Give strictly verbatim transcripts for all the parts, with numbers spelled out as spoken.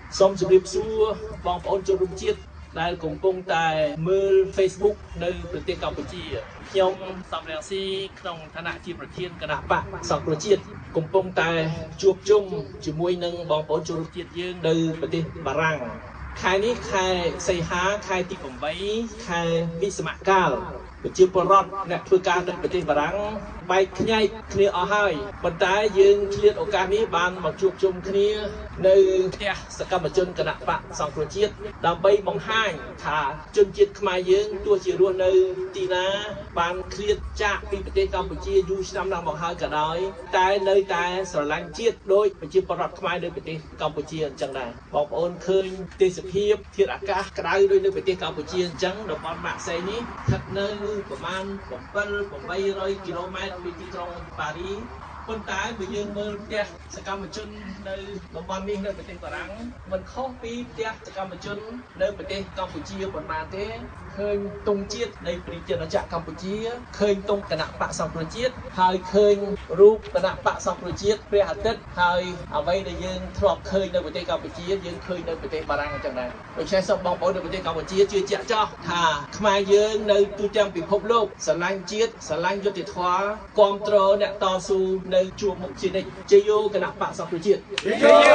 សូមជម្រាបសួរបងប្អូនជនរួមជាតិដែលកំពុងតែមើល Facebook នៅប្រទេសកម្ពុជាខ្ញុំសំរងស៊ីក្នុងឋានៈជាប្រធានគណៈបកសង្គ្រោះជាតិកំពុងតែជួបជុំជាមួយនឹងបងប្អូនជនរួមជាតិយើងនៅប្រទេសបារាំងខែនេះខែសីហាខែទីប្រាំបីខែវិស្សមកាលប្រជាពលរដ្ឋអ្នកធ្វើការនៅប្រទេសបារាំងបែកខ្ញែកគ្នាអស់ហើយប៉ុន្តែយើងឆ្លៀតឱកាសនេះបានមកជួបជុំគ្នានៅផ្ទះសកម្មជនគណៈបកសង្គ្រោះជាតិដើម្បីបង្ហាញថាជនជាតិខ្មែរយើងទោះជារស់នៅទីណាបានឃ្លាតចាកពីប្រទេសកម្ពុជាយូរឆ្នាំណាស់មកហើយក៏ដោយតែនៅតែស្រឡាញ់ជាតិដោយប្រជាពលរដ្ឋខ្មែរនៅប្រទេសកម្ពុជាអញ្ចឹងដែរបងប្អូនឃើញទេសភាពធាតុអាកាសក្តៅដូចនៅប្រទេសកម្ពុជាអញ្ចឹងតំបន់ម៉ាក់សីនេះស្ថិតនៅប្រមាណbảy trăm tám mươiគីឡូម៉ែត្រពីទីក្រុងប៉ារីប៉ុន្តែបើយើងមើលផ្ទះសកម្មជននៅតំបន់នេះនៅប្រទេសបារាំងមិនខុសពីផ្ទះសកម្មជននៅប្រទេសកម្ពុជាប៉ុន្មានទេឃើញទង់ជាតិនៃប្រជាណាចក្រកម្ពុជាឃើញទង់គណៈបកសង្គ្រោះជាតិហើយឃើញរូបគណៈបកសង្គ្រោះជាតិព្រះអាទិត្យហើយអ្វីដែលយើងធ្លាប់ឃើញនៅប្រទេសកម្ពុជាយើងឃើញនៅប្រទេសបារាំងអញ្ចឹងដែរដូច្នេះសូមបងប្អូននៅប្រទេសកម្ពុជាជឿជាក់ចោះថាខ្មែរយើងនៅទូទាំងពិភពលោកស្រឡាញ់ជាតិស្រឡាញ់យុត្តិធម៌គាំទ្រអ្នកតស៊ូនៅជួបមុខជានិច្ចជ័យយោគណៈបកសង្គ្រោះជាតិជ័យយោ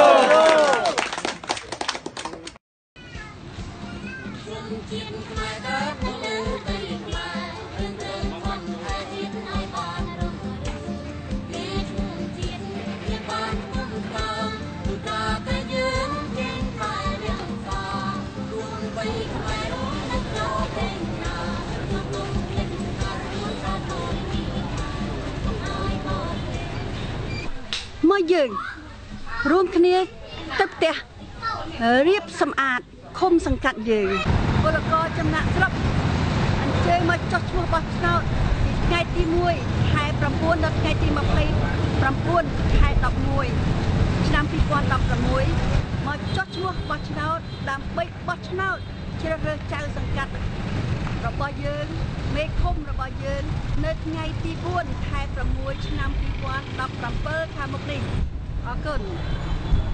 មកយើងរួមគ្នាទៅផ្ទះរៀបសម្អាតឃុំសង្កាត់យើងពលករចំណាក់ស្រុកអញ្ជើញមកចុះឈ្មោះបោះឆ្នោតពីថ្ងៃទីមួយខែប្រាំបួនដល់ថ្ងៃទីម្ភៃប្រាំបួនខែដប់មួយឆ្នាំពីរពាន់ដប់ប្រាំមួយមកចុះឈ្មោះបោះឆ្នោតដើម្បីបោះឆ្នោតជ្រើសរើសចៅសង្កាត់របស់យើងមេឃុំរបស់យើងនៅថ្ងៃទីបួនខែប្រាំមួយឆ្នាំពីរពាន់ដប់ប្រាំខាងមុខនេះអរគុណ